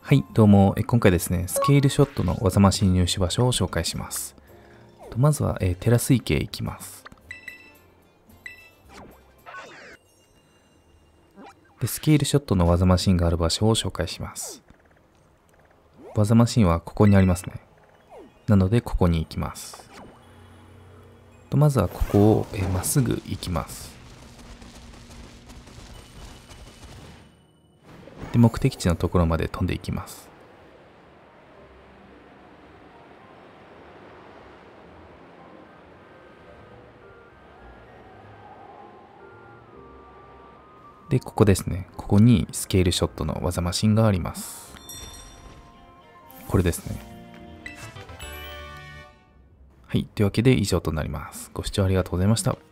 はい、どうも。今回ですね、スケールショットの技マシン入手場所を紹介します。まずは、テラス池へ行きます。で、スケールショットの技マシンがある場所を紹介します。技マシンはここにありますね。なので、ここに行きます。まずはここをまっすぐ行きます。で、目的地のところまで飛んでいきます。で、ここですね。ここにスケールショットの技マシンがあります。これですね。はい。というわけで以上となります。ご視聴ありがとうございました。